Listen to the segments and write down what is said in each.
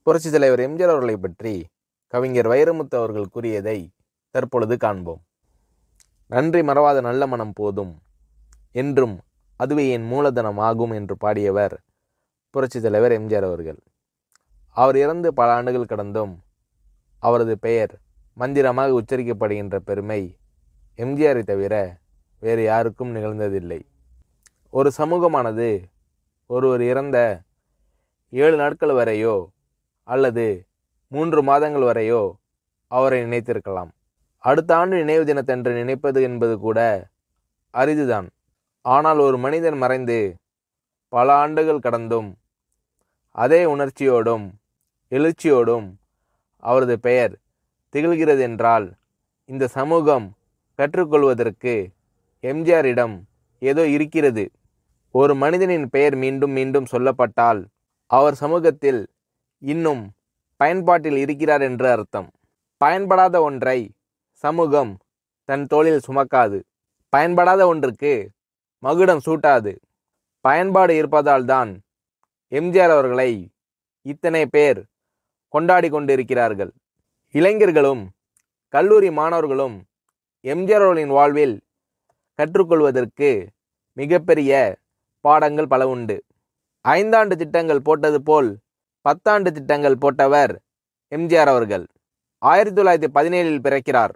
புரட்சித் தலைவர் எம்ஜிஆர் அவர்களை பற்றி கவிஞர் வைரமுத்து அவர்கள் கூறியதை தற்பொழுது காண்போம். நன்றி மறவாத நல்ல மனம் போதும், என்றும் அதுவே என் மூலதனம் ஆகும் என்று பாடியவர் புரட்சித் தலைவர் எம்ஜிஆர் அவர்கள். அவர் இறந்து பல ஆண்டுகள் கடந்தும் அவரது பெயர் மந்திரமாக உச்சரிக்கப்படுகின்ற பெருமை எம்ஜிஆரை தவிர வேறு யாருக்கும் நிகழ்ந்ததில்லை. ஒரு சமூகமானது ஒருவர் இறந்த 7 நாட்கள் வரையோ அல்லது 3 மாதங்கள் வரையோ அவரை நினைத்திருக்கலாம். அடுத்த ஆண்டு நினைவு தினத்தன்று நினைப்பது என்பது கூட அரிதுதான். ஆனால் ஒரு மனிதன் மறைந்து பல ஆண்டுகள் கடந்தும் அதே உணர்ச்சியோடும் எழுச்சியோடும் அவரது பெயர் திகழ்கிறது என்றால் இந்த சமூகம் கற்றுக்கொள்வதற்கு எம்ஜிஆரிடம் ஏதோ இருக்கிறது. ஒரு மனிதனின் பெயர் மீண்டும் மீண்டும் சொல்லப்பட்டால் அவர் சமூகத்தில் இன்னும் பயன்பாட்டில் இருக்கிறார் என்று அர்த்தம். பயன்படாத ஒன்றை சமூகம் தன் தோளில் சுமக்காது. பயன்படாத ஒன்றுக்கு மகுடம் சூட்டாது. பயன்பாடு இருப்பதால் தான் எம்ஜிஆர் அவர்களை இத்தனை பேர் கொண்டாடி கொண்டிருக்கிறார்கள். இளைஞர்களும் கல்லூரி மாணவர்களும் எம்ஜிஆர் அவர்களின் வாழ்வில் கற்றுக்கொள்வதற்கு மிகப்பெரிய பாடங்கள் பல உண்டு. 5 ஆண்டு திட்டங்கள் போட்டது போல் 10 ஆண்டு திட்டங்கள் போட்டவர் எம்ஜிஆர் அவர்கள். 1917 பிறக்கிறார்.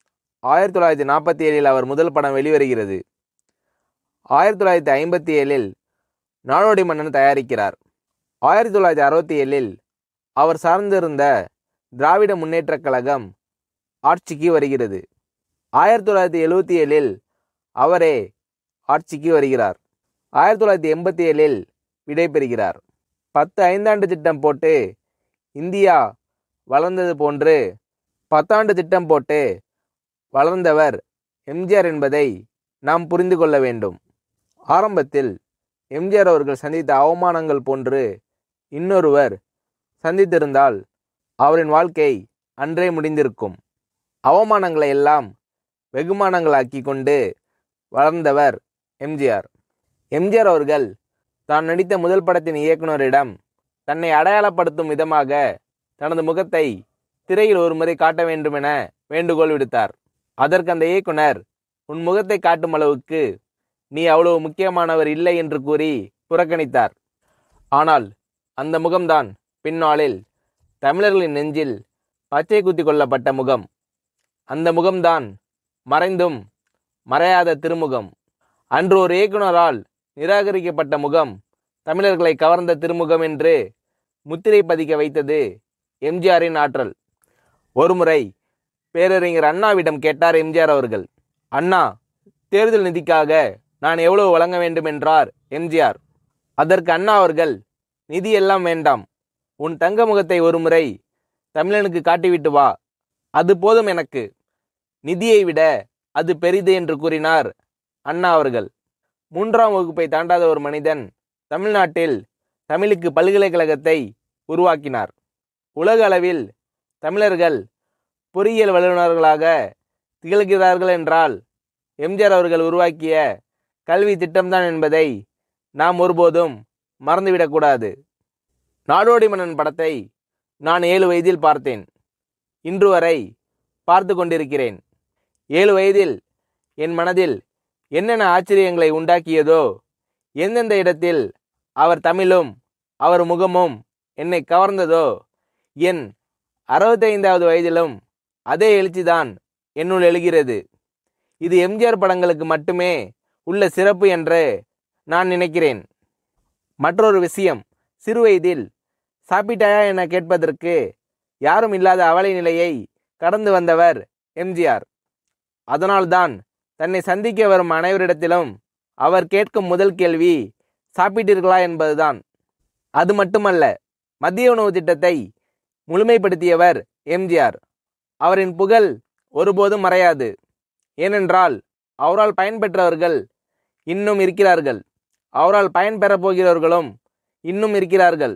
1947 அவர் முதல் படம் வெளிவருகிறது. 1957 நாடோடி மன்னன் தயாரிக்கிறார். 1967 அவர் சார்ந்திருந்த திராவிட முன்னேற்றக் கழகம் ஆட்சிக்கு வருகிறது. 1977 அவரே ஆட்சிக்கு வருகிறார். 1987 விடைபெறுகிறார். 10 5ஆண்டு திட்டம் போட்டு இந்தியா வளர்ந்தது போன்று 10 ஆண்டு திட்டம் போட்டு வளர்ந்தவர் எம்ஜிஆர் என்பதை நாம் புரிந்து கொள்ள வேண்டும். ஆரம்பத்தில் எம்ஜிஆர் அவர்கள் சந்தித்த அவமானங்கள் போன்று இன்னொருவர் சந்தித்திருந்தால் அவரின் வாழ்க்கை அன்றே முடிந்திருக்கும். அவமானங்களை எல்லாம் வெகுமானங்களாக்கி கொண்டு வளர்ந்தவர் எம்ஜிஆர். எம்ஜிஆர் அவர்கள் தான் நடித்த முதல் படத்தின் இயக்குனரிடம் தன்னை அடையாளப்படுத்தும் விதமாக தனது முகத்தை திரையில் ஒரு முறை காட்ட வேண்டும் என வேண்டுகோள் விடுத்தார். அதற்கு அந்த இயக்குனர், உன் முகத்தை காட்டும் அளவுக்கு நீ அவ்வளவு முக்கியமானவர் இல்லை என்று கூறி புறக்கணித்தார். ஆனால் அந்த முகம்தான் பின்னாளில் தமிழர்களின் நெஞ்சில் பச்சை குத்தி கொள்ளப்பட்ட முகம். அந்த முகம்தான் மறைந்தும் மறையாத திருமுகம். அன்று ஒரு இயக்குனரால் நிராகரிக்கப்பட்ட முகம் தமிழர்களை கவர்ந்த திருமுகம் என்று முத்திரை பதிக்க வைத்தது எம்ஜிஆரின் ஆற்றல். ஒருமுறை பேரறிஞர் அண்ணாவிடம் கேட்டார் எம்ஜிஆர் அவர்கள். அண்ணா, தேர்தல் நிதிக்காக நான் எவ்வளவு வழங்க வேண்டும் என்றார் எம்ஜிஆர். அதற்கு அண்ணா அவர்கள், நிதி எல்லாம் வேண்டாம், உன் தங்க முகத்தை ஒருமுறை தமிழனுக்கு காட்டிவிட்டு வா, அது போதும் எனக்கு, நிதியை விட அது பெரிது என்று கூறினார் அண்ணா அவர்கள். 3ஆம் வகுப்பை தாண்டாத ஒரு மனிதன் தமிழ்நாட்டில் தமிழுக்கு பல்கலைக்கழகத்தை உருவாக்கினார். உலக அளவில் தமிழர்கள் பொறியியல் வல்லுநர்களாக திகழ்கிறார்கள் என்றால் எம்ஜிஆர் அவர்கள் உருவாக்கிய கல்வி திட்டம்தான் என்பதை நாம் ஒருபோதும் மறந்துவிடக்கூடாது. நாடோடி மன்னன் படத்தை நான் 7 வயதில் பார்த்தேன். இன்று வரை பார்த்து கொண்டிருக்கிறேன். 7 வயதில் என் மனதில் என்னென்ன ஆச்சரியங்களை உண்டாக்கியதோ, எந்தெந்த இடத்தில் அவர் தமிழும் அவர் முகமும் என்னை கவர்ந்ததோ, என் 65வது வயதிலும் அதே எழுச்சிதான் என்னுள் எழுகிறது. இது எம்ஜிஆர் படங்களுக்கு மட்டுமே உள்ள சிறப்பு என்று நான் நினைக்கிறேன். மற்றொரு விஷயம், சிறுவயதில் சாப்பிட்டாயா என கேட்பதற்கு யாரும் இல்லாத அவலை நிலையை கடந்து வந்தவர் எம்ஜிஆர். அதனால்தான் தன்னை சந்திக்க வரும் அனைவரிடத்திலும் அவர் கேட்கும் முதல் கேள்வி சாப்பிட்டீர்களா என்பதுதான். அது மட்டுமல்ல, மதிய உணவு திட்டத்தை முழுமைப்படுத்தியவர் எம்ஜிஆர். அவரின் புகழ் ஒருபோதும் மறையாது. ஏனென்றால் அவரால் பயன்பெற்றவர்கள் இன்னும் இருக்கிறார்கள். அவரால் பயன்பெறப் போகிறவர்களும் இன்னும் இருக்கிறார்கள்.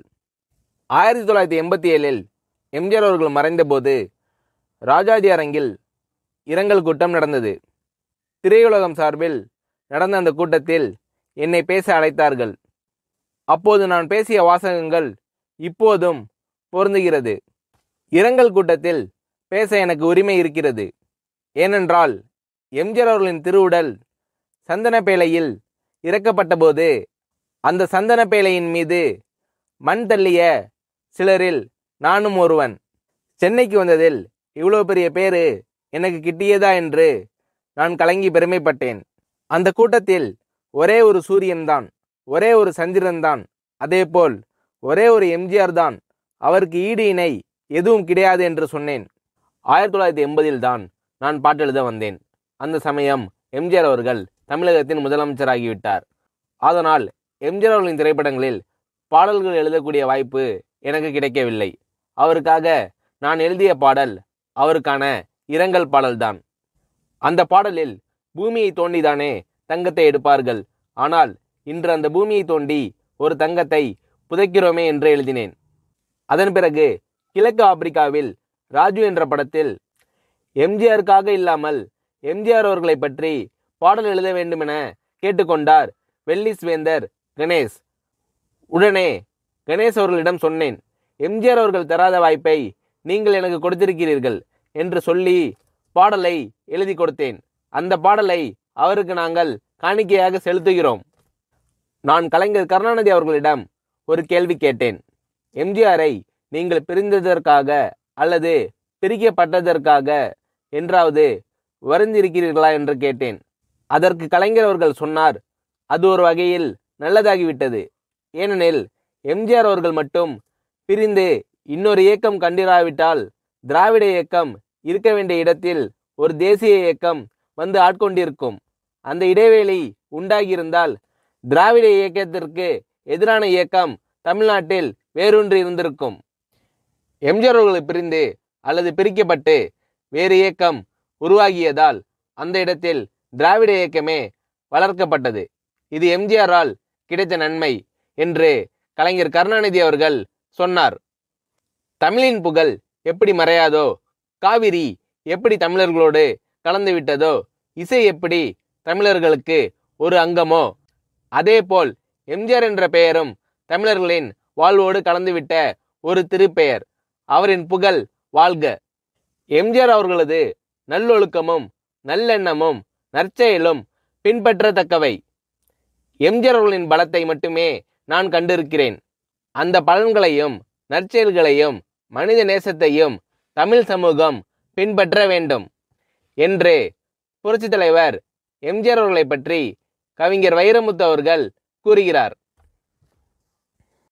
1987 எம்ஜிஆர் அவர்கள் மறைந்தபோது ராஜாஜி அரங்கில் இரங்கல் கூட்டம் நடந்தது. திரையுலகம் சார்பில் நடந்த அந்த கூட்டத்தில் என்னை பேச அழைத்தார்கள். அப்போது நான் பேசிய வாசகங்கள் இப்போதும் பொருந்துகிறது. இரங்கல் கூட்டத்தில் பேச எனக்கு உரிமை இருக்கிறது. ஏனென்றால் எம்ஜிஆர் அவர்களின் திருவுடல் சந்தனப்பேழையில் இறக்கப்பட்ட போது அந்த சந்தனப்பேழையின் மீது மண் தள்ளிய சிலரில் நானும் ஒருவன். சென்னைக்கு வந்ததில் இவ்வளோ பெரிய பேரு எனக்கு கிட்டியதா என்று நான் கலங்கி பெருமைப்பட்டேன். அந்த கூட்டத்தில் ஒரே ஒரு சூரியன்தான், ஒரே ஒரு சந்திரன்தான், அதேபோல் ஒரே ஒரு எம்ஜிஆர் தான், அவருக்கு ஈடு இணை எதுவும் கிடையாது என்று சொன்னேன். 1980 தான் நான் பாட்டெழுத வந்தேன். அந்த சமயம் எம்ஜிஆர் அவர்கள் தமிழகத்தின் முதலமைச்சராகிவிட்டார். அதனால் எம்ஜிஆர் அவர்களின் திரைப்படங்களில் பாடல்கள் எழுதக்கூடிய வாய்ப்பு எனக்கு கிடைக்கவில்லை. அவருக்காக நான் எழுதிய பாடல் அவருக்கான இரங்கல் பாடல்தான். அந்த பாடலில் பூமியை தோண்டிதானே தங்கத்தை எடுப்பார்கள், ஆனால் இன்று அந்த பூமியை தோண்டி ஒரு தங்கத்தை புதைக்கிறோமே என்று எழுதினேன். அதன் பிறகு கிழக்கு ஆப்பிரிக்காவில் ராஜு என்ற படத்தில் எம்ஜிஆருக்காக இல்லாமல் எம்ஜிஆர் அவர்களை பற்றி பாடல் எழுத வேண்டுமென கேட்டுக்கொண்டார் வெல்லிஸ் வேந்தர் கணேஷ். உடனே கணேஷ் அவர்களிடம் சொன்னேன், எம்ஜிஆர் அவர்கள் தராத வாய்ப்பை நீங்கள் எனக்கு கொடுத்திருக்கிறீர்கள் என்று சொல்லி பாடலை எழுதி கொடுத்தேன். அந்த பாடலை அவருக்கு நாங்கள் காணிக்கையாக செலுத்துகிறோம். நான் கலைஞர் கருணாநிதி அவர்களிடம் ஒரு கேள்வி கேட்டேன். எம்ஜிஆரை நீங்கள் பிரிந்ததற்காக அல்லது பிரிக்கப்பட்டதற்காக என்றாவது வருந்திருக்கிறீர்களா என்று கேட்டேன். அதற்கு கலைஞர் அவர்கள் சொன்னார், அது ஒரு வகையில் நல்லதாகிவிட்டது. ஏனெனில் எம்ஜிஆர் அவர்கள் மட்டும் பிரிந்து இன்னொரு இயக்கம் கண்டிராவிட்டால் திராவிட இயக்கம் இருக்க வேண்டிய இடத்தில் ஒரு தேசிய இயக்கம் வந்து ஆட்கொண்டிருக்கும். அந்த இடைவேளை உண்டாகியிருந்தால் திராவிட இயக்கத்திற்கு எதிரான இயக்கம் தமிழ்நாட்டில் வேரூன்றி இருந்திருக்கும். எம்ஜிஆர் அவர்களை பிரிந்து அல்லது பிரிக்கப்பட்டு வேறு இயக்கம் உருவாகியதால் அந்த இடத்தில் திராவிட இயக்கமே வளர்க்கப்பட்டது. இது எம்ஜிஆரால் கிடைத்த நன்மை என்று கலைஞர் கருணாநிதி அவர்கள் சொன்னார். தமிழின் புகழ் எப்படி மறையாதோ, காவிரி எப்படி தமிழர்களோடு கலந்து விட்டதோ, இசை எப்படி தமிழர்களுக்கு ஒரு அங்கமோ, அதேபோல் எம்ஜிஆர் என்ற பெயரும் தமிழர்களின் வாழ்வோடு கலந்துவிட்ட ஒரு திருப்பெயர். அவரின் புகழ் வாழ்க. எம்ஜிஆர் அவர்களது நல்லொழுக்கமும் நல்லெண்ணமும் நற்செயலும் பின்பற்றத்தக்கவை. எம்ஜிஆர் அவர்களின் பலத்தை மட்டுமே நான் கண்டிருக்கிறேன். அந்த பலன்களையும் நற்செயல்களையும் மனித நேசத்தையும் தமிழ் சமூகம் பின்பற்ற வேண்டும் என்று புரட்சித் தலைவர் எம்ஜிஆர் அவர்களை பற்றி கவிஞர் வைரமுத்து அவர்கள் கூறுகிறார்.